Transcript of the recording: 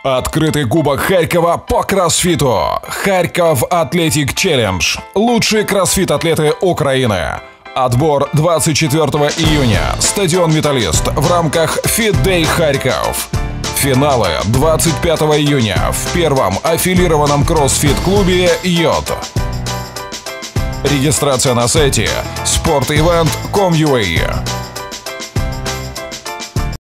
Открытый кубок Харькова по кроссфиту. Харьков Атлетик Челлендж. Лучшие кроссфит-атлеты Украины. Отбор 24 июня. Стадион «Металлист» в рамках Fit Day Харьков. Финалы 25 июня в первом аффилированном кроссфит-клубе «Йод». Регистрация на сайте sportevent.com.ua.